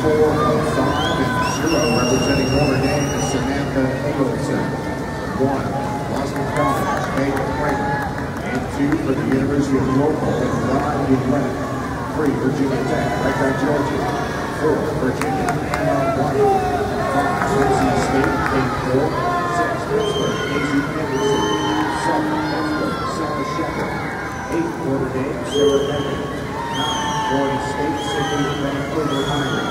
4-5-0 representing Notre Dame is Samantha Eggleston. 1, Boston College, Megan Creighton. And 2 for the University of Louisville, Ron Duquette. 3, Virginia Tech, Rutgers, Georgia. 4, Virginia, Anna White. 5, NC State, Kate Hill. 6, Pittsburgh, Casey Anderson. 7, Pittsburgh, Sarah Shepherd. 8, Notre Dame, Sarah Beckett. 9, Florida State, Sydney Vancouver Heinrich.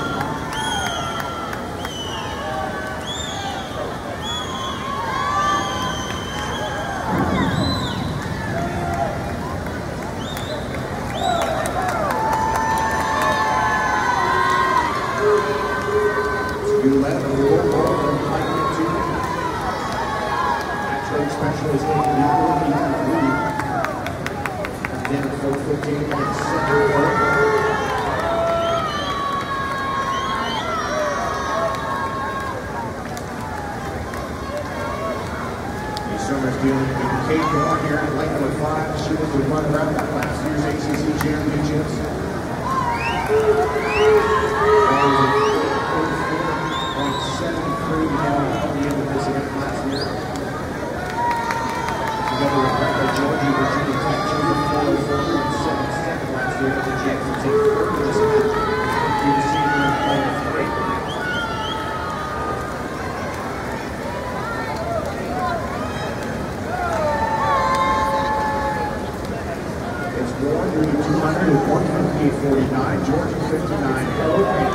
Specialist in the lead. Again, 4:15 minutes. Summers dealing with Kate Moore here at Lakewood 5. She was the runner-up at last year's ACC Championships. .73 now at the end of this event last year. Together with Rebecca Georgie, Virginia Tech, she was a 4:04.77 last year. The chance to take third in this event. You can see her playing great. It's Moore, 200 at 1:58.49. Georgia 59.